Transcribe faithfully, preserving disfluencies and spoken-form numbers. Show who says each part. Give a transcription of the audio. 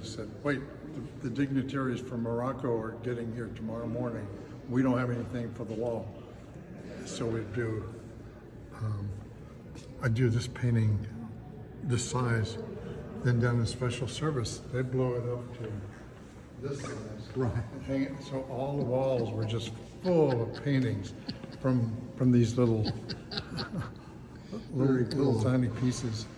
Speaker 1: said, wait, the, the dignitaries from Morocco are getting here tomorrow morning. We don't have anything for the wall. So we do, um, I do this painting this size, then down in special service, they blow it up to this size.
Speaker 2: Right.
Speaker 1: And hang it, so all the walls were just full of paintings from from these little, little,
Speaker 2: Very cool.
Speaker 1: little tiny pieces.